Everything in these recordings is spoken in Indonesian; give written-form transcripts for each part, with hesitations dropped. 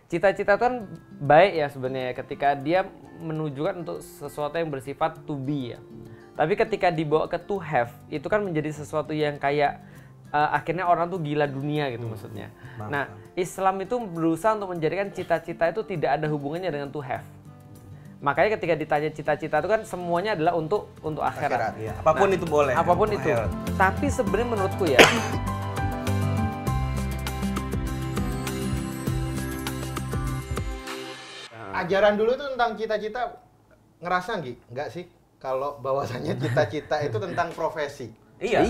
cita-cita itu kan baik ya sebenarnya ketika dia menunjukkan untuk sesuatu yang bersifat to be ya. Tapi ketika dibawa ke to have, itu kan menjadi sesuatu yang kayak akhirnya orang tuh gila dunia gitu maksudnya. Nah, Islam itu berusaha untuk menjadikan cita-cita itu tidak ada hubungannya dengan to have. Makanya ketika ditanya cita-cita itu kan semuanya adalah untuk akhirat. Ya. Apapun itu boleh. Apapun itu. Akhirat. Tapi sebenarnya menurutku ya, ajaran dulu itu tentang cita-cita, ngerasa nggak sih kalau bahwasannya cita-cita itu tentang profesi. Iya.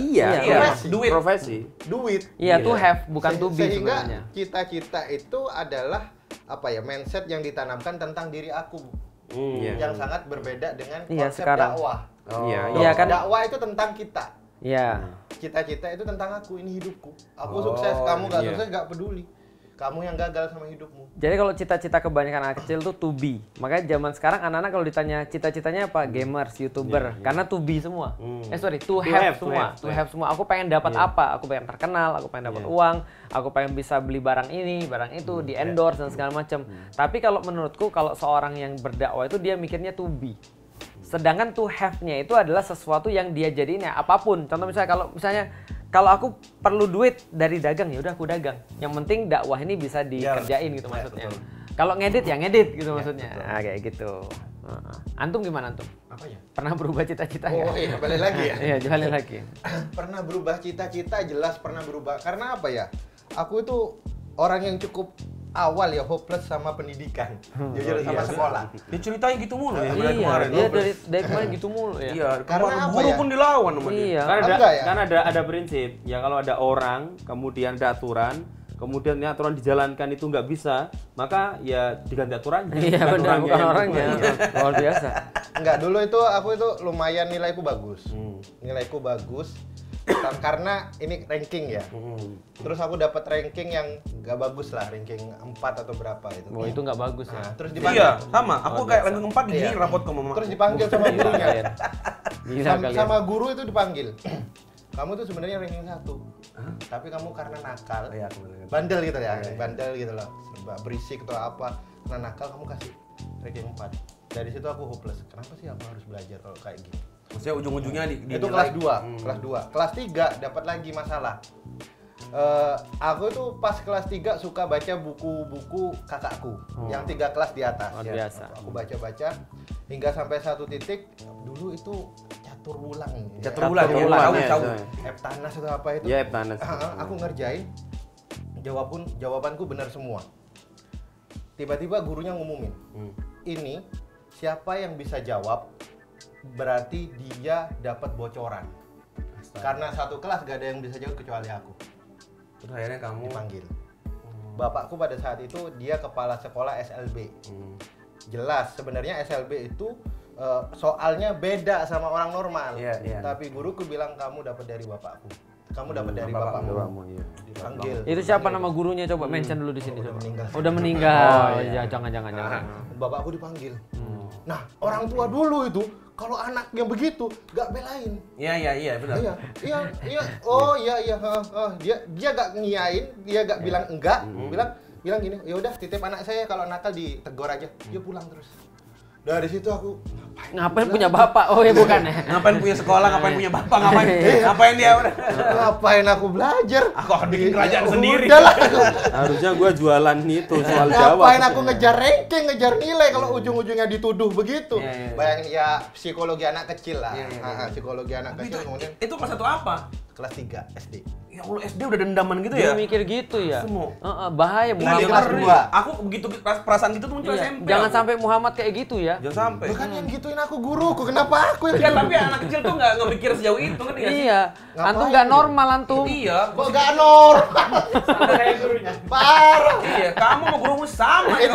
Profesi. Duit. Iya, to have bukan to be Sehingga sebenarnya. cita-cita itu adalah apa ya, mindset yang ditanamkan tentang diri aku. Yang sangat berbeda dengan konsep sekarang. dakwah. Iya kan? Dakwah itu tentang kita. Iya. Cita-cita itu tentang aku, ini hidupku. Aku sukses, kamu nggak sukses nggak peduli. Kamu yang gagal sama hidupmu. Jadi kalau cita-cita kebanyakan anak kecil tuh to be. Makanya zaman sekarang anak-anak kalau ditanya cita-citanya apa? Gamers, YouTuber. Karena to be semua. To have semua. To have semua. Aku pengen dapat apa? Aku pengen terkenal, aku pengen dapat uang, aku pengen bisa beli barang ini, barang itu, di endorse dan segala macam. Tapi kalau menurutku kalau seorang yang berdakwah itu dia mikirnya to be. Sedangkan to have-nya itu adalah sesuatu yang dia jadiin ya apapun. Contoh misalnya kalau aku perlu duit dari dagang ya udah aku dagang. Yang penting dakwah ini bisa dikerjain gitu maksudnya. Kalau ngedit ya ngedit gitu maksudnya. Nah, kayak gitu. Antum gimana antum? Apa ya? Pernah berubah cita-cita Oh iya, balik lagi ya. Iya, balik lagi. Pernah berubah cita-cita, jelas pernah berubah. Karena apa ya? Aku itu orang yang cukup awal ya hopeless sama pendidikan. Jujur sama sekolah. Dia ceritanya gitu mulu ya. Iya, dia dari kemarin gitu mulu ya. Iya, Karena apa guru ya? pun dilawan sama dia. Iya. Kan ada prinsip ya, kalau ada orang kemudian ada aturan, kemudian aturan dijalankan itu nggak bisa, maka ya diganti aturannya. Iya benar, bukan orangnya. Luar biasa. Enggak, dulu itu aku itu lumayan nilaiku bagus. Nilaiku bagus. Karena ini ranking ya. Terus aku dapat ranking yang nggak bagus lah, ranking 4 atau berapa itu. Oh, itu nggak bagus ya. Nah, terus dipanggil. Iya, sama. Aku kayak ranking 4 di sini rapot ke mama. Terus dipanggil sama gurunya. Gila kalian. Sama guru itu dipanggil. Kamu tuh sebenarnya ranking 1. Tapi kamu karena nakal, bandel gitu ya, bandel gitu loh. Berisik atau apa, karena nakal kamu kasih ranking 4. Dari situ aku hopeless. Kenapa sih aku harus belajar kalau kayak gini? Maksudnya ujung-ujungnya di Itu kelas 2, kelas 2. Kelas 3 dapat lagi masalah. Aku itu pas kelas 3 suka baca buku-buku kakakku yang 3 kelas di atas. Biasa. Aku baca-baca hingga sampai satu titik. Dulu itu catur ulang. Catur ulang ya, tahu. Eptanas atau apa itu? Ya, Eptanas. Aku ngerjain. Jawabanku benar semua. Tiba-tiba gurunya ngumumin. Ini siapa yang bisa jawab berarti dia dapat bocoran. Karena satu kelas gak ada yang bisa jawab kecuali aku. Terus akhirnya kamu Dipanggil. Bapakku pada saat itu dia kepala sekolah SLB. Jelas sebenarnya SLB itu soalnya beda sama orang normal. Iya. Tapi guruku bilang kamu dapat dari bapakku. Kamu dapat dari bapakmu. Dipanggil. Itu siapa nama gurunya, coba mention dulu di sini. Udah meninggal. Udah meninggal. Oh iya, jangan. Bapakku dipanggil. Nah, orang tua dulu itu kalau anak yang begitu gak belain. Iya, benar. Iya. Oh, iya. Dia gak ngiyain, dia gak bilang enggak, bilang gini, ya udah titip anak saya kalau nakal ditegur aja. Dia pulang terus. Dari situ aku Ngapain punya bapak? Oh ya bukan ya. Ngapain punya sekolah, ngapain punya bapak, ngapain dia udah. ngapain aku belajar? Aku akan bikin kerajaan sendiri. Udahlah. Harusnya gua jualan itu soal Jawa. Ngapain aku ngejar ranking, ngejar nilai kalau ujung-ujungnya dituduh begitu. Bayangin ya psikologi anak kecil lah. Psikologi anak kecil kemudian Itu kelas 1 apa? kelas 3 SD. Ya Allah, SD udah dendaman gitu Dia ya? mikir gitu ya. Semua. Bahaya Nah, Muhammad. di kelas Ngeri. 2. Aku begitu perasaan gitu tuh muncul Iya. SMP. Jangan aku. sampai Muhammad kayak gitu ya. Jangan sampai. Bukan yang gituin aku guruku, kenapa aku yang Ya tapi anak kecil tuh nggak mikir sejauh itu, ngerti nggak sih? Iya. Ngapain Antum nggak gitu? normal antum. Iya. kok gak normal? Sama kayak gurunya. Parah. Iya, kamu sama gurumu sama ya.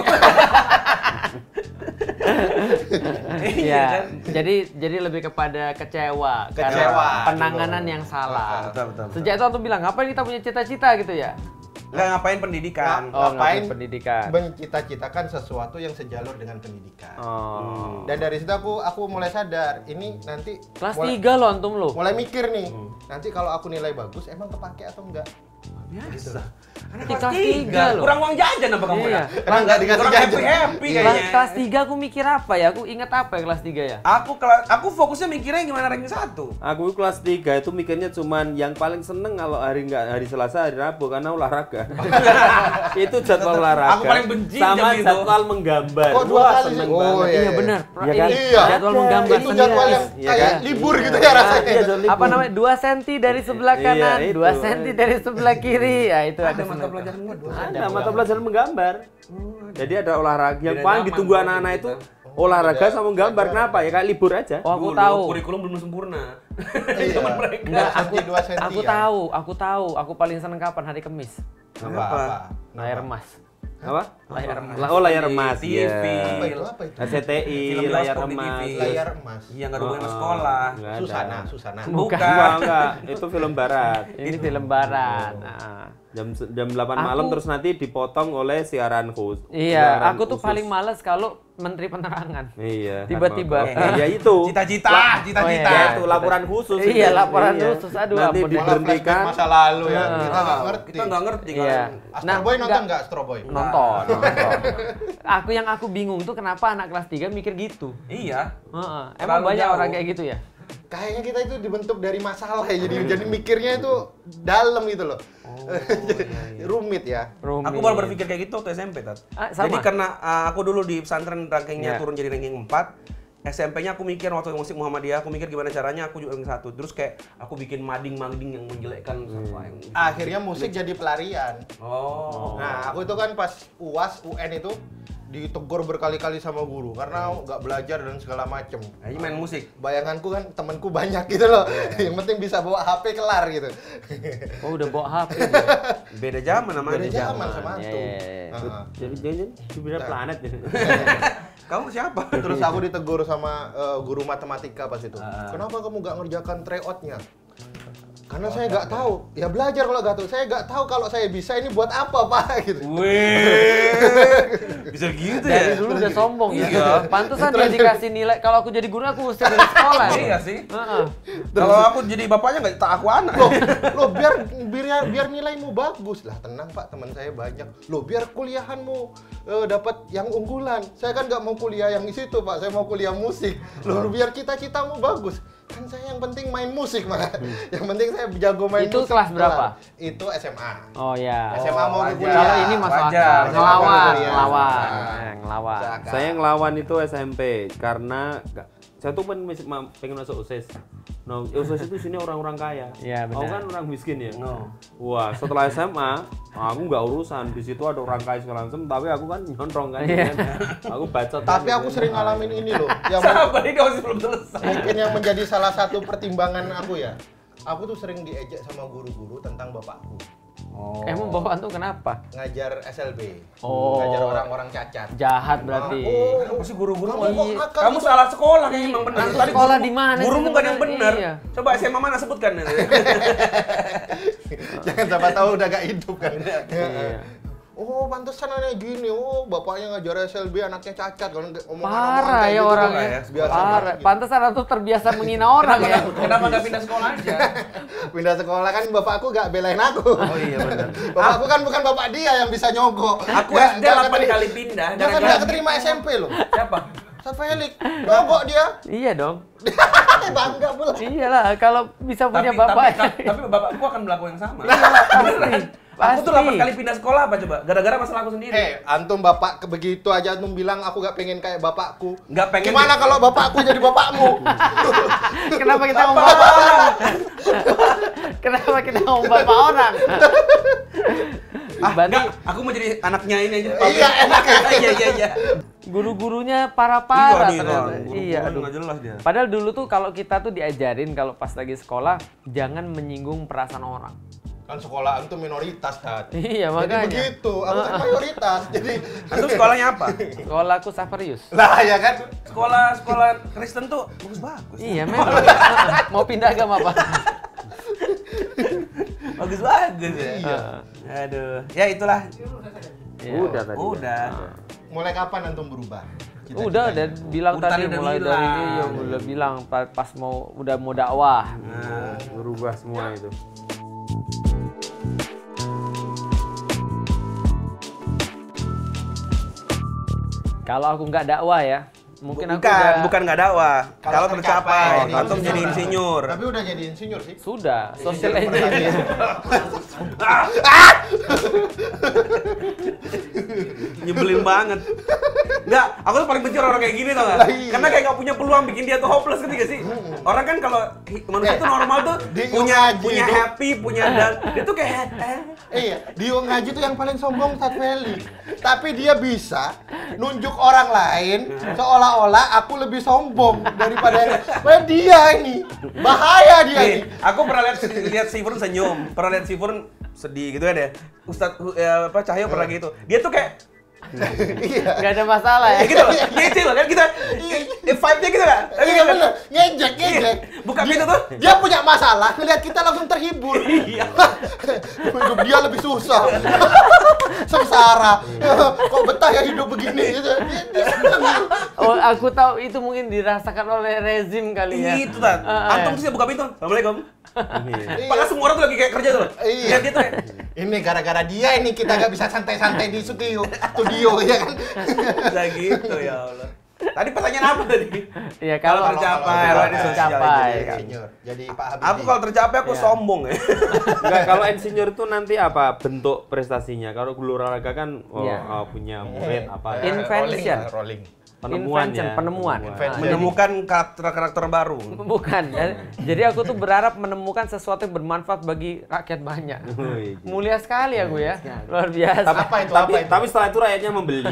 Iya. Jadi lebih kepada kecewa. Kecewa. Karena penanganan yang salah. Betul. Sejak itu antum bilang, ngapain kita punya cita-cita gitu ya? Nggak ngapain pendidikan. Ngapain pendidikan? mencita-citakan sesuatu yang sejalur dengan pendidikan. Oh. Dan dari situ aku mulai sadar, ini nanti Kelas mulai, 3 loh antum lo. mulai mikir nih. Nanti kalau aku nilai bagus emang kepake atau enggak? Biasa. Karena Di kelas kelas 3 tiga loh. kurang uang jajan apa kamu Iya. ya? Karena nggak dikasih Kurang jajan. happy Iya. kayaknya. Kelas 3 aku mikir apa ya? Aku inget apa ya kelas 3 ya? Aku fokusnya mikirnya gimana ranking 1. Aku kelas 3 itu mikirnya cuman yang paling seneng kalau hari Selasa, hari Rabu karena olahraga. Itu jadwal olahraga. Aku paling benci sama jam itu. jadwal menggambar. Kok dua Wah, kali seneng sih? Oh, banget. iya. Iya benar. Iya kan? Iya. Jadwal menggambar Itu jadwal yang Iya kayak kan? libur gitu ya rasanya. Iya, jadwal libur. Apa namanya? 2 cm dari sebelah Iya, kanan, itu. 2 cm dari sebelah kiri. Ya itu ada Ada mata semacam. pelajaran gua 2. Ada mata pelajaran menggambar. Jadi ada olahraga yang Beda paling zaman ditunggu kalau anak-anak kita. itu olahraga sama menggambar. Kenapa? Ya kayak libur aja. Oh, aku Dulu tahu. kurikulum belum sempurna. Iya. Zaman mereka. Enggak, Senti, 2 senti aku ya. tahu. Aku paling seneng kapan? Hari Kamis. Apa? Layar emas. Apa? Layar emas. Oh, layar emas. TV. Iya. Apa itu? Apa itu? RCTI, Film layar bioskop di emas. TV. Layar emas. Iya, enggak ada hubungan sama sekolah. Nggak ada. Susana. Bukan. Enggak. Itu film barat. Ini film barat. Nah. Jam 8 malam terus nanti dipotong oleh siaran khusus. Iya, siaran aku tuh khusus. paling males kalau Menteri Penerangan. Iya. Tiba-tiba. Ya itu. Cita-cita. Ya itu laporan khusus. Iya, itu. laporan Iya. khusus. Aduh, Nanti ampun deh. Malah flashback diberhentikan. masa lalu ya. Heeh. Kita nggak ngerti. Kita nggak ngerti kan. Iya. Astro Boy nonton nggak Astro Boy? Nonton. Yang aku bingung tuh kenapa anak kelas 3 mikir gitu. Iya. Heeh. Emang Terlalu banyak jauh. orang kayak gitu ya? Kayaknya kita itu dibentuk dari masalah ya. Jadi mikirnya itu dalam gitu loh. Rumit ya. Rumit. Aku baru berpikir kayak gitu waktu SMP, Tat. Sama. Jadi karena aku dulu di pesantren rankingnya Iya. turun jadi ranking 4, SMP-nya aku mikir waktu musik Muhammadiyah, aku mikir gimana caranya aku juga ranking 1. Terus kayak aku bikin mading-mading yang menjelekkan apa yang Akhirnya musik jadi pelarian. Oh. Nah, aku itu kan pas UAS, UN itu ditegur berkali-kali sama guru karena nggak belajar dan segala macem. Ini main musik. Bayanganku kan temanku banyak gitu loh. Yang penting bisa bawa HP kelar gitu. Oh, udah bawa HP dia. Beda zaman namanya. Beda zaman sama Iya, antum. iya, iya. Heeh. Jadi beda planet ya. Kamu siapa? Terus aku ditegur sama guru matematika pas itu. Kenapa kamu nggak ngerjakan tryout-nya? Karena saya nggak tahu. Ya belajar kalau nggak tahu. Saya nggak tahu kalau saya bisa ini buat apa pak gitu. Wih. Bisa gitu Dari ya? dulu udah sombong ya. Iya. Pantesan dia dikasih nilai. Kalau aku jadi guru aku usir dari sekolah. Iya sih. Heeh. Kalau aku jadi bapaknya nggak tak aku anak. Loh biar nilaimu bagus lah. Tenang pak, teman saya banyak. Loh biar kuliahanmu dapat yang unggulan. Saya kan nggak mau kuliah yang di situ pak. Saya mau kuliah musik. Loh biar cita-citamu bagus. Kan saya yang penting main musik mah. Yang penting saya jago main Itu musik. kelas berapa? Itu SMA. Oh ya. SMA mau ke wajar. kuliah. Kalau ini masuk Wajar. akal. Ngelawan, Iya. ngelawan. Nah. Ngelawan. Saya ngelawan itu SMP karena saya tuh pengen masuk OSIS. No, OSIS itu sini orang-orang kaya. Iya, benar. Aku kan orang miskin ya. No. Wah, setelah SMA, aku nggak urusan. Di situ ada orang kaya segala macam, tapi aku kan nyontrong kan. Iya. kan. Aku bacot. Tapi kan, aku gitu. sering ngalamin ini loh. Yang Sabar ini masih belum selesai. mungkin yang menjadi salah satu pertimbangan aku ya. Aku tuh sering diejek sama guru-guru tentang bapakku. Oh. Emang bapak tuh kenapa? Ngajar SLB. Oh. Ngajar orang-orang cacat. Jahat berarti. Kenapa sih guru-guru? Kamu kok nakal Kamu gitu? salah sekolah kayaknya emang benar. Aku sekolah di mana sih Gurumu kan yang sebenarnya? benar. Iya. Coba SMA mana sebutkan. Jangan siapa tahu udah gak hidup kan. Iya. Oh, pantesan anaknya gini. Oh, bapaknya ngajar SLB, anaknya cacat. Kalau omongan-omongan Parah kayak ya gitu orangnya. ya, biasa Parah. banget. Pantesan tuh terbiasa menghina orang ya. Kenapa nggak pindah sekolah aja? Pindah sekolah kan bapakku gak belain aku. Oh iya benar. Bapakku kan bukan bapak dia yang bisa nyogok. Aku Nggak- SD nggak 8 keterima- kali pindah. Jangan gara-gara- nggak keterima SMP loh. Siapa? Ustaz Felix, nyogok dia. Iya dong. Bangga pula. Iyalah kalau bisa punya Tapi, bapak. tapi bapakku akan melakukan yang sama. Pasti. Aku tuh Pasti. 8 kali pindah sekolah apa coba? Gara-gara masalah aku sendiri. Antum bapak begitu aja antum bilang aku gak pengen kayak bapakku. Nggak pengen. Gimana kalau bapakku jadi bapakmu? Kenapa kita ngomong bapak orang? Kenapa kita ngomong bapak orang? Berarti Enggak, aku mau jadi anaknya ini aja. Iya, enak ya. Iya. guru-gurunya parah-parah Iya, ternyata. Guru-guru Iya, aduh. nggak jelas dia. Padahal dulu tuh kalau kita tuh diajarin kalau pas lagi sekolah jangan menyinggung perasaan orang. Kan sekolah antum minoritas kan. Iya, Jadi makanya. begitu, aku kan mayoritas. Jadi Antum sekolahnya apa? Sekolahku Saverius. lah ya kan. Sekolah Kristen tuh bagus-bagus. Iya, memang. Mau pindah agama apa? Bagus-bagus ya. Iya. Aduh, ya itulah. Iya. Udah tadi. Udah. Mulai kapan antum berubah? Udah bilang Urutannya tadi udah mulai bilang. dari iya udah bilang pas mau dakwah. Nah, Berubah semua itu. Kalau aku nggak dakwah ya, mungkin aku bukan nggak dakwah. Kalau tercapai, jadi antum jadi insinyur. Tapi udah jadi insinyur sih. sudah social engineer. Nyebelin banget. Enggak, aku tuh paling benci orang kayak gini tau gak? Iya. Karena kayak gak punya peluang bikin dia tuh hopeless gitu gak sih? Orang kan kalau manusia tuh normal tuh punya happy, punya dan dia tuh kayak Iya, Dio Ngaji tuh yang paling sombong Sat Feli. Tapi dia bisa nunjuk orang lain seolah-olah aku lebih sombong daripada dia ini. Bahaya dia ini. aku pernah lihat Sifurn senyum, pernah lihat Sifurn sedih gitu kan ya. Ustadz Cahyo pernah gitu. Dia tuh kayak Iya. Nggak ada masalah ya. gitu loh, ngecil loh kan kita vibe-nya gitu kan? Iya bener, ngejek. Buka pintu tuh. Dia punya masalah, ngeliat kita langsung terhibur. Iya. Hidup dia lebih susah. Sengsara. Kok betah ya hidup begini gitu. Dia seneng. Oh, aku tahu itu mungkin dirasakan oleh rezim kali ya. Itu kan. Antum sih buka pintu. Assalamualaikum. Padahal semua orang tuh lagi kayak kerja tuh. Iya. Dia tuh kayak, Ini gara-gara dia ini kita nggak bisa santai-santai di studio ya kan. bisa gitu ya Allah. Tadi pertanyaan apa tadi? Iya, kalau tercapai, kalau ini tercapai sosial kan. Insinyur. Jadi Pak Habibie. Aku kalau tercapai aku Iya. sombong ya. Enggak, kalau insinyur itu nanti apa bentuk prestasinya? Kalau guru olahraga kan Iya. punya murid apa In- Invention. Rolling. penemuan Invention, ya. penemuan. Menemukan karakter baru. Bukan. Jadi aku tuh berharap menemukan sesuatu yang bermanfaat bagi rakyat banyak. Wih. Mulia sekali aku ya. Luar biasa. Apa itu? Tapi setelah itu rakyatnya membeli.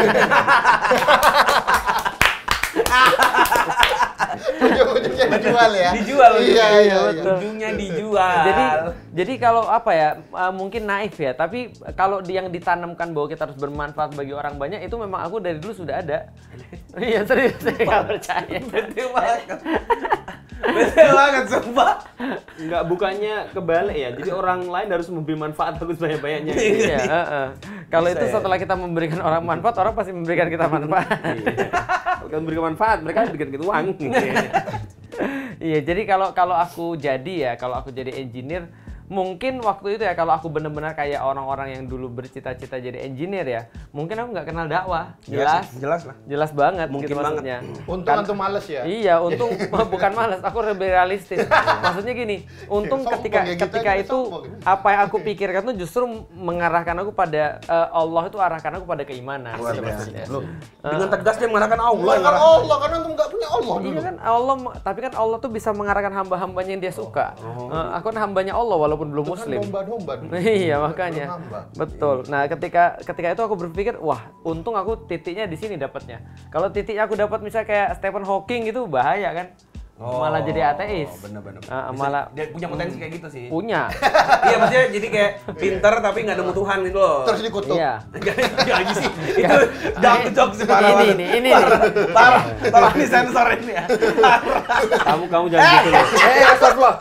Ujung-ujungnya dijual ya. Dijual. Iya. betul. Ujungnya dijual. Jadi kalau apa ya, mungkin naif ya, tapi kalau yang ditanamkan bahwa kita harus bermanfaat bagi orang banyak itu memang aku dari dulu sudah ada. Iya serius, saya nggak percaya. Betul banget. Betul banget, sumpah. Enggak, bukannya kebalik ya. Jadi orang lain harus memberi manfaat bagus banyak-banyaknya. Iya, kalau itu Bisa ya. setelah kita memberikan orang manfaat, orang pasti memberikan kita manfaat. Kalau memberikan manfaat, mereka berikan kita uang. Iya, jadi kalau aku jadi engineer, mungkin waktu itu ya kalau aku benar-benar kayak orang-orang yang dulu bercita-cita jadi engineer ya, mungkin aku nggak kenal dakwah. Jelas lah. Jelas banget Mungkin gitu banget. maksudnya. Untung antum males ya. Iya, untung bukan malas, aku lebih realistis. Maksudnya gini, untung Sombong ketika ya, gitu ketika aja itu sombong. apa yang aku pikirkan tuh justru mengarahkan aku pada Allah itu arahkan aku pada keimanan. Luar gitu biasa. maksudnya. Loh, dengan tegas dia mengarahkan Allah. Bukan Allah, karena antum nggak punya Allah dulu. Iya kan Allah, tapi kan Allah tuh bisa mengarahkan hamba-hambanya yang dia suka. Aku kan hambanya Allah walaupun belum Itu kan muslim. domba-domba dulu. Iya makanya, Belum hamba. betul. Nah ketika itu aku berpikir, wah untung aku titiknya di sini dapatnya. Kalau titiknya aku dapat misalnya kayak Stephen Hawking gitu bahaya kan, malah jadi ateis. Bener-bener. Malah Dia punya potensi kayak gitu sih. punya. Iya, maksudnya jadi kayak pinter tapi nggak nemu Tuhan gitu loh. Terus dikutuk. Iya. Gak lagi sih. Itu jok sih parah Ini banget. nih, ini Parah. Tolong disensor ini ya. Kamu jangan gitu loh. Astagfirullah.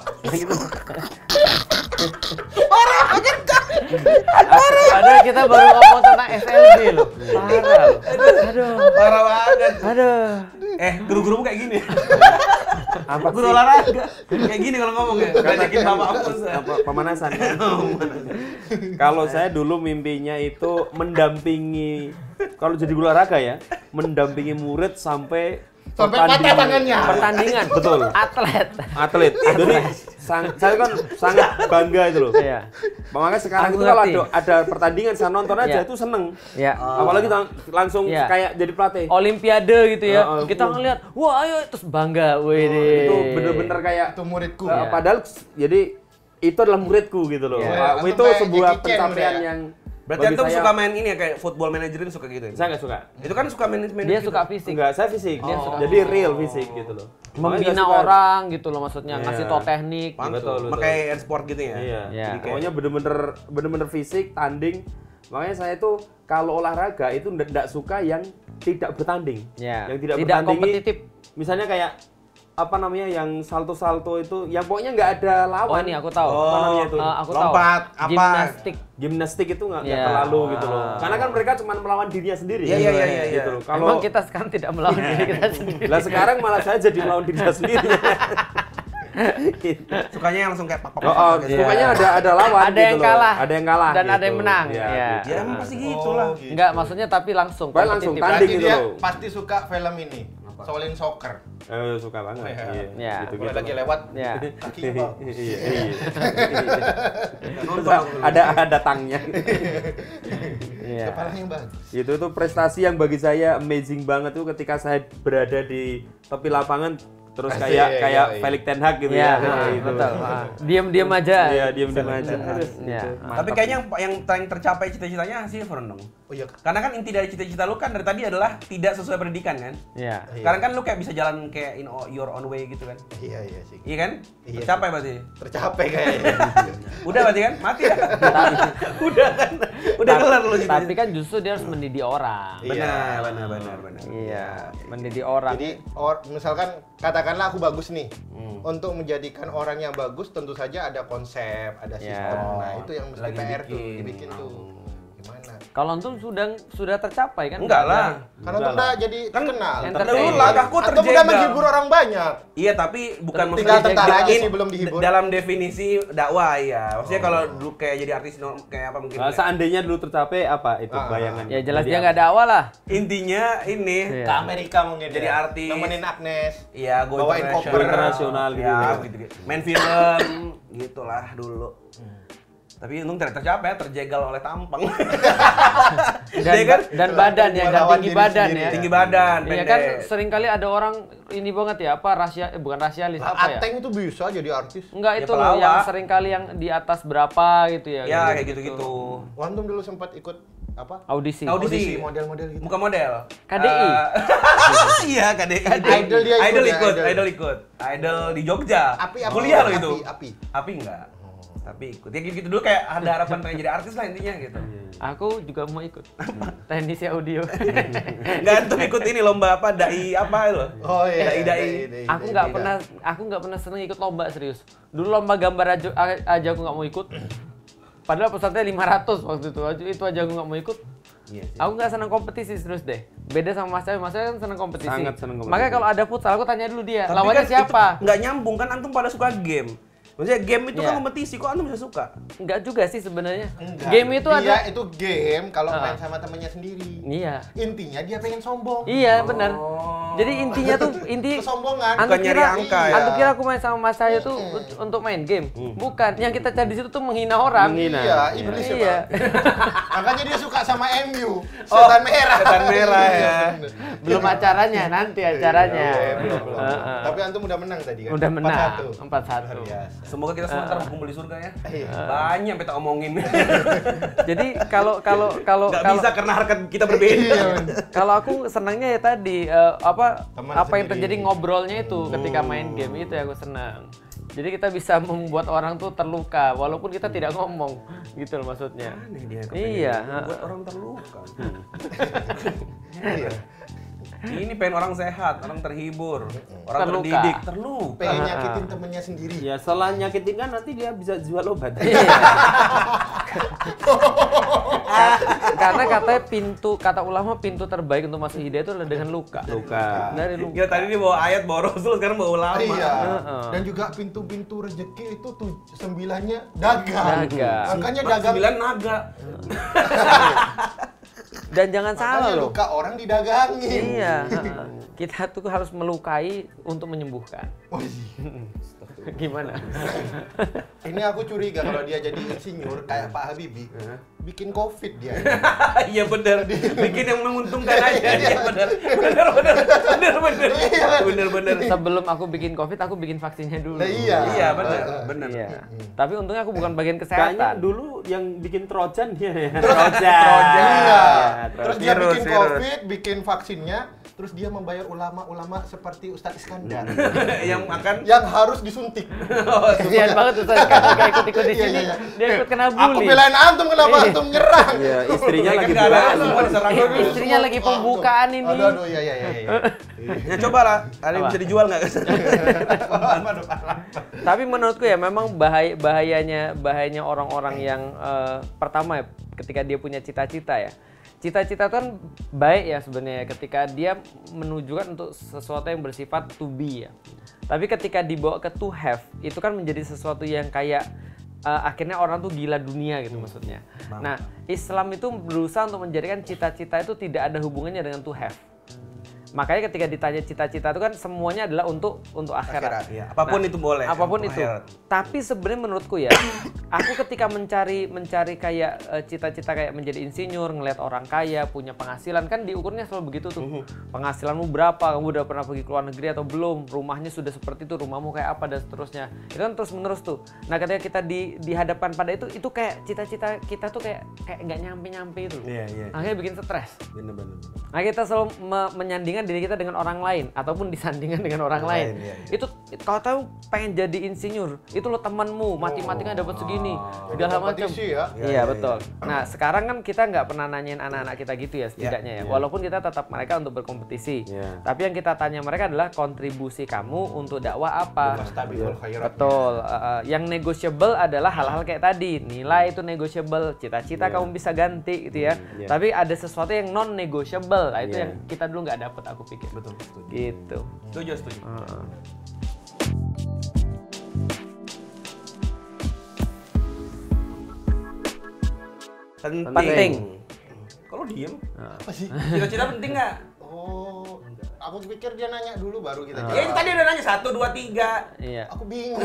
Padahal kita baru ngomong tentang SLB loh. Parah loh. Aduh. Parah banget. Aduh. Guru-guru kayak gini. Apa Guru sih? olahraga. Kayak gini kalau ngomong ya. Ngajakin bapak aku. Pemanasan. Kalau saya dulu mimpinya itu mendampingi, kalau jadi guru olahraga ya, mendampingi murid sampai Patah tangannya. Pertandingan. Betul. Atlet. Jadi saya kan sangat bangga itu loh. Iya. Makanya sekarang Aku itu kalau ngerti. ada pertandingan saya nonton aja Iya. itu seneng. Ya. Apalagi langsung Iya. kayak jadi pelatih. Olimpiade gitu ya. Oh, Kita ngeliat, wah ayo terus bangga. Wede. Itu bener-bener kayak Itu muridku. Iya. padahal jadi itu adalah muridku gitu loh. Iya. Itu Antum kayak sebuah Jackie Chan pencapaian udah ya? yang Berarti bagi antum saya- suka main ini ya kayak football manajerin suka gitu ya? Saya nggak suka. Itu kan suka main Dia suka fisik. Enggak, saya fisik. Dia suka Jadi real fisik gitu loh. Makanya Membina nggak suka. orang gitu loh maksudnya, Iya. ngasih tau teknik. Betul. Betul. Pakai sport gitu ya? Iya. Iya. Jadi pokoknya bener-bener fisik, tanding. Makanya saya tuh kalau olahraga itu enggak suka yang tidak bertanding. Ya. Yang tidak Tidak bertandingi. kompetitif. Misalnya kayak apa namanya yang salto-salto itu yang pokoknya nggak ada lawan. Oh ini aku tahu. Apa namanya itu? Aku lompat, tahu. apa? Gimnastik. Gimnastik itu nggak Iya. terlalu gitu loh. Karena kan mereka cuma melawan dirinya sendiri. Iya. Gitu loh. Emang kita sekarang tidak melawan diri kita sendiri. Lah sekarang malah saya jadi melawan diri saya sendiri. Sukanya yang langsung kayak pak. Pokoknya ada lawan Ada yang gitu loh. kalah. Ada yang kalah Dan ada gitu. yang menang. Ya, Iya. gitu. Ya emang pasti gitu lah. Enggak, maksudnya tapi langsung. Pokoknya langsung kompetitif. tanding Berarti gitu dia loh. pasti suka film ini. Shaolin Soccer. Suka banget. Iya. Iya. Kalau lagi lewat Ya. kakinya bang. Iya. Ada tangnya. Iya. Kepalanya bagus. Itu tuh prestasi yang bagi saya amazing banget tuh ketika saya berada di tepi lapangan terus Asik, kayak iya. Felix Ten Hag gitu Iya, ya. Gitu. betul. Diam-diam aja. Iya, diam-diam aja. Ya. Tapi kayaknya yang tercapai cita-citanya Silver dong. Oh iya. Karena kan inti dari cita-cita lu kan dari tadi adalah tidak sesuai pendidikan kan. Iya. Sekarang kan lu kayak bisa jalan kayak in your own way gitu kan. Iya sih. Iya kan? Iya. Tercapai berarti. Tercapai kayaknya. Udah berarti kan? Mati ya? Udah kan? Udah kelar lu gitu. Tapi kan justru dia harus mendidik orang. Benar. Iya, mendidik orang. Jadi misalkan katakanlah aku bagus nih. Untuk menjadikan orang yang bagus tentu saja ada konsep, ada sistem. Nah, itu yang mesti Lagi PR tuh, dibikin. dibikin tuh. Gimana? Kalau antum sudah tercapai kan? Enggak lah. Karena tuh udah jadi terkenal. Dulu langkahku Atau udah terjegal. menghibur orang banyak. Iya, tapi bukan Tinggal tentara aja in- sih belum dihibur. Dalam definisi dakwah ya. Maksudnya kalau dulu kayak jadi artis kayak apa mungkin. Seandainya dulu tercapai apa itu bayangan? Ya jelas dia nggak ada awal lah. Intinya ini Iya. Ke Amerika mungkin Jadi ya. artis. Nemenin Agnes. Iya, go Bawain koper. Internasional gitu ya, ya. gitu. Main film gitulah dulu. Tapi untung tidak tercapai, terjegal oleh tampang. Iya kan? Dan badan ya, dan Melawan tinggi diri badan sendiri. ya. Tinggi badan, Iya pendek. kan sering kali ada orang ini banget ya, apa bukan rasialis apa ya? Ateng itu bisa jadi artis. Enggak Ya, itu loh pelawak. yang sering kali yang di atas berapa gitu ya. Ya, kayak gitu-gitu. Wantum dulu sempat ikut apa? Audisi. Audisi. Model-model gitu. Bukan model. KDI. Iya, KDI. Idol dia ikut Idol ya, ikut, Idol. Idol ikut. Idol di Jogja. Api. Kuliah loh itu. Api. Api enggak. Tapi ikut. Ya gitu dulu kayak ada harapan pengen jadi artis lah intinya gitu. Aku juga mau ikut. Teknisi audio. Enggak tuh ikut ini lomba apa dai apa loh. Oh iya. Dai. Aku nggak pernah seneng ikut lomba serius. Dulu lomba gambar aja aku nggak mau ikut. Padahal pesertanya 500 waktu itu aja aku nggak mau ikut. Iya sih. Aku nggak seneng kompetisi serius deh. Beda sama Mas Mas kan seneng kompetisi. Sangat seneng kompetisi. Makanya kalau ada futsal aku tanya dulu dia, Tapi lawannya kan siapa? itu nggak nyambung kan antum pada suka game. Maksudnya game itu kan Iya. kompetisi, kok antum bisa suka? Enggak juga sih sebenarnya. Enggak. Game itu dia ada. itu game kalau main sama temennya sendiri. Iya. Intinya dia pengen sombong. Iya benar. Jadi intinya tuh Kesombongan. Antum Bukan nyari kira, angka ya. antum kira aku main sama Mas saya tuh untuk main game? Bukan. Yang kita cari di situ tuh menghina orang. Iya, iblis ya, Iya. Bang. Makanya dia suka sama MU. Setan merah. Setan merah ya. Belum acaranya, nanti acaranya. Belum. Heeh. Tapi antum udah menang tadi kan? Udah menang 4-1. 4-1. Luar biasa. Semoga kita semua ntar berkumpul di surga ya. Iya. Banyak kita omongin. Jadi kalau Nggak bisa karena harkat kita berbeda. kalau aku senangnya ya tadi Teman apa yang sendiri. terjadi ngobrolnya itu ketika main game itu yang aku senang. Jadi kita bisa membuat orang tuh terluka walaupun kita tidak ngomong gitu loh maksudnya. Aneh dia Iya, buat orang terluka. Iya. Ini pengen orang sehat, orang terhibur, orang Terluka. terdidik, terluka. Pengen nyakitin temennya sendiri. Ya setelah nyakitin kan nanti dia bisa jual obat. Karena katanya kata ulama pintu terbaik untuk masuk hidayah itu adalah dengan luka. Luka. Dari luka. Gila tadi dia bawa ayat, bawa rasul, sekarang bawa ulama. Iya. Heeh. Dan juga pintu-pintu rezeki itu 9-nya dagang. Dagang. Makanya dagang. 9 naga. Dan jangan salah Makanya loh. luka orang didagangin. Iya, heeh. Kita tuh harus melukai untuk menyembuhkan. Oh, iya. Gimana? Ini aku curiga kalau dia jadi insinyur kayak Pak Habibie, bikin COVID dia. Iya benar. Bikin yang menguntungkan aja. Iya benar. Benar. Sebelum aku bikin COVID, aku bikin vaksinnya dulu. Nah, iya. Iya benar. Iya. Tapi untungnya aku bukan bagian Kayaknya kesehatan. dulu yang bikin Trojan dia ya. Iya. Terus dia Virus, bikin virus. COVID, bikin vaksinnya, terus dia membayar ulama-ulama seperti Ustadz Iskandar Yang makan yang harus disuntik. Kasihan banget Ustaz kan gak ikut-ikut di Iya, sini. iya. Dia ikut kena Aku bully. belain antum, kenapa antum nyerang? Iya, istrinya Mereka lagi nggak ada bukaan. semua diserang. Istrinya lagi pembukaan ini. Aduh, iya. Ya coba lah, ada yang bisa dijual nggak? Tapi menurutku ya memang bahayanya orang-orang yang pertama ya ketika dia punya cita-cita ya. Cita-cita itu kan baik ya sebenarnya ketika dia menunjukkan untuk sesuatu yang bersifat to be ya. Tapi ketika dibawa ke to have, itu kan menjadi sesuatu yang kayak akhirnya orang tuh gila dunia gitu maksudnya. Nah, Islam itu berusaha untuk menjadikan cita-cita itu tidak ada hubungannya dengan to have. Makanya ketika ditanya cita-cita itu kan semuanya adalah untuk akhirat. Ya. Apapun itu boleh. Apapun itu. Akhirat. Tapi sebenarnya menurutku ya, aku ketika mencari kayak cita-cita kayak menjadi insinyur, ngelihat orang kaya, punya penghasilan kan diukurnya selalu begitu tuh. Penghasilanmu berapa, kamu udah pernah pergi ke luar negeri atau belum, rumahnya sudah seperti itu, rumahmu kayak apa dan seterusnya. Itu kan terus menerus tuh. Nah, ketika kita dihadapkan pada itu kayak cita-cita kita tuh kayak nggak nyampe-nyampe itu. Iya. Akhirnya bikin stres. Bener. Nah, kita selalu menyandingkan diri kita dengan orang lain ataupun disandingkan dengan orang lain. Iya. Itu kalau tahu pengen jadi insinyur, itu lo temanmu matematika dapat segini, segala macam. Ya. Iya, betul. Nah, sekarang kan kita nggak pernah nanyain anak-anak kita gitu ya setidaknya ya. Walaupun kita tetap mereka untuk berkompetisi. Tapi yang kita tanya mereka adalah kontribusi kamu untuk dakwah apa. Betul. Yang negotiable adalah hal-hal kayak tadi. Nilai itu negotiable, cita-cita kamu bisa ganti gitu ya. Tapi ada sesuatu yang non negotiable. Nah, itu yang kita dulu nggak dapat aku pikir. Betul. Gitu. Setuju. Penting. Kalau diem, Apa sih? cita-cita penting nggak? Oh, aku pikir dia nanya dulu baru kita Ya itu tadi udah nanya 1, 2, 3. Iya. Aku bingung.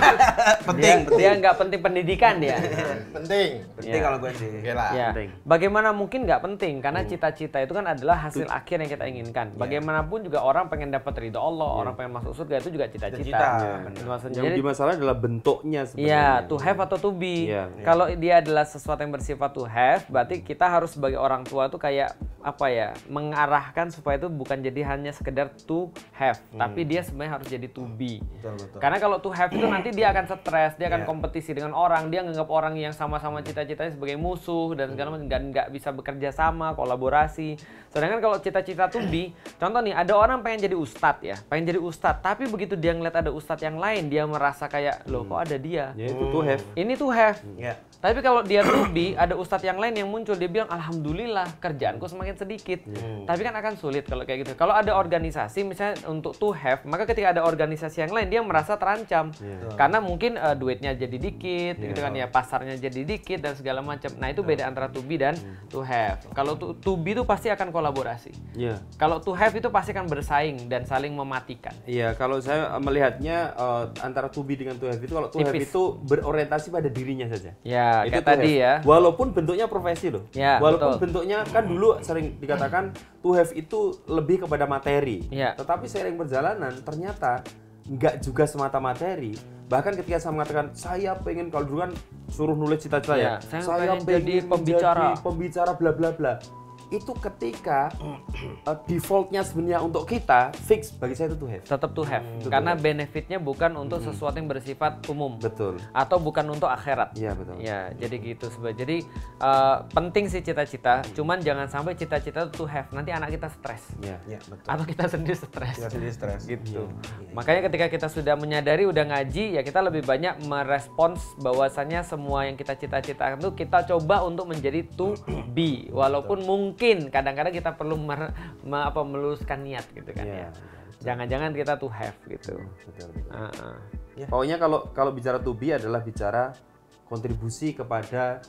Penting. Dia nggak penting pendidikan dia. Penting. Penting kalau gue sih. Oke lah. Ya. penting. Bagaimana mungkin nggak penting? Karena cita-cita itu kan adalah hasil akhir yang kita inginkan. Bagaimanapun juga orang pengen dapat ridho Allah, orang pengen masuk surga itu juga cita-cita. Itu maksudnya. Yang dimasalah adalah bentuknya sebenarnya. Iya, to have atau to be. Kalau dia adalah sesuatu yang bersifat to have, berarti kita harus sebagai orang tua tuh kayak apa ya, mengarahkan supaya itu bukan jadi hanya sekedar to have, tapi dia sebenarnya harus jadi to be. Betul. Karena kalau to have itu nanti dia akan stres, dia akan kompetisi dengan orang, dia nganggap orang yang sama-sama cita-citanya sebagai musuh dan segala macam, dan nggak bisa bekerja sama, kolaborasi. Sedangkan kalau cita-cita to be, contoh nih, ada orang pengen jadi ustadz ya, pengen jadi ustadz, tapi begitu dia ngeliat ada ustadz yang lain, dia merasa kayak, loh kok ada dia? Ya itu to have. Ini to have. Ya. Tapi kalau dia to be, ada ustadz yang lain yang muncul, dia bilang, alhamdulillah kerjaanku semakin sedikit. Tapi kan akan sulit kalau kayak gitu. Kalau ada organisasi misalnya untuk to have, maka ketika ada organisasi yang lain, dia merasa terancam. Karena mungkin duitnya jadi dikit, gitu kan ya, pasarnya jadi dikit dan segala macam. Nah, itu beda antara to be dan to have. Kalau to be itu pasti akan kolaborasi. Iya. Kalau to have itu pasti akan bersaing dan saling mematikan. Iya, kalau saya melihatnya antara to be dengan to have itu, kalau to have Tipis. itu berorientasi pada dirinya saja. Ya, Itu kayak to tadi have. ya. Walaupun bentuknya profesi loh. Ya, Walaupun betul. bentuknya kan dulu sering dikatakan to have itu lebih kepada materi. Ya. Tetapi seiring perjalanan ternyata nggak juga semata materi. Bahkan ketika saya mengatakan saya pengen, kalau dulu kan suruh nulis cita-cita Ya, ya. saya pengen jadi pembicara. menjadi pembicara bla bla bla. Itu ketika defaultnya sebenarnya untuk kita fix, bagi saya itu to have. Tetap to have. Karena benefitnya bukan untuk sesuatu yang bersifat umum. Betul. Atau bukan untuk akhirat. Iya, betul. Ya, jadi gitu sebenarnya. Jadi penting sih cita-cita, cuman jangan sampai cita-cita itu to have. Nanti anak kita stres. Iya. Ya, betul. Atau kita sendiri stres. Kita sendiri stres. Gitu. Makanya ketika kita sudah menyadari, udah ngaji, ya kita lebih banyak merespons bahwasannya semua yang kita cita-citakan itu kita coba untuk menjadi to be. Walaupun mungkin kadang-kadang kita perlu meluruskan niat gitu kan ya. Jangan-jangan kita to have gitu. Betul. Ya. Pokoknya kalau bicara to be adalah bicara kontribusi kepada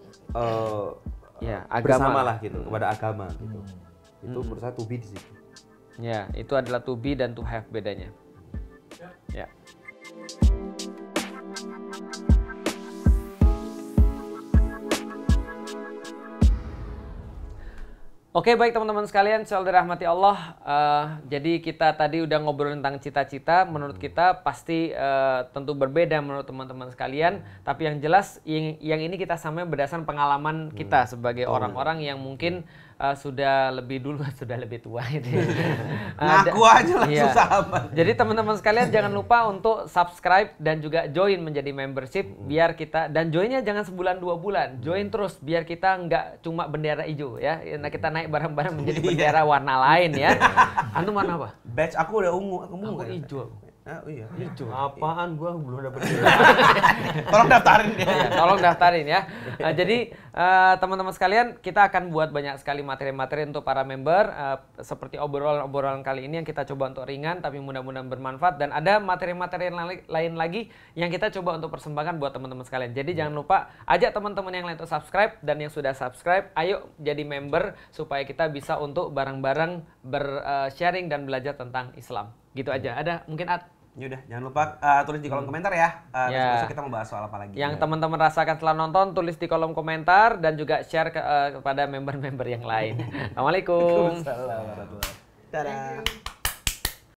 Ya, agama bersama lah. lah gitu, kepada agama gitu. Itu menurut saya to be di situ. Ya, itu adalah to be dan to have bedanya. Ya. Oke, baik teman-teman sekalian, selalu dirahmati Allah. Jadi kita tadi udah ngobrol tentang cita-cita. Menurut kita pasti tentu berbeda menurut teman-teman sekalian. Tapi yang jelas yang ini kita samain berdasarkan pengalaman kita sebagai orang-orang yang mungkin sudah lebih dulu, sudah lebih tua itu. Ngaku aja langsung Iya. sama. Jadi teman-teman sekalian jangan lupa untuk subscribe dan juga join menjadi membership biar kita, dan joinnya jangan sebulan 2 bulan, join terus biar kita nggak cuma bendera hijau ya. Nah, kita naik bareng-bareng menjadi bendera warna lain ya. Antum warna apa? Badge aku udah ungu, aku Aku kan? hijau. Oh iya. Itu apaan gua belum dapat. Tolong daftarin dia. Ya, tolong daftarin ya. Jadi teman-teman sekalian, kita akan buat banyak sekali materi-materi untuk para member seperti obrolan-obrolan kali ini yang kita coba untuk ringan tapi mudah-mudahan bermanfaat, dan ada materi-materi lain lagi yang kita coba untuk persembahkan buat teman-teman sekalian. Jadi jangan lupa ajak teman-teman yang lain untuk subscribe, dan yang sudah subscribe ayo jadi member supaya kita bisa untuk bareng-bareng sharing dan belajar tentang Islam. Gitu aja. Ada mungkin Yaudah, jangan lupa tulis di kolom komentar ya. Besok kita mau bahas soal apa lagi. yang teman-teman rasakan setelah nonton, tulis di kolom komentar dan juga share kepada member-member yang lain. Assalamualaikum. Waalaikumsalam warahmatullahi wabarakatuh. Dadah.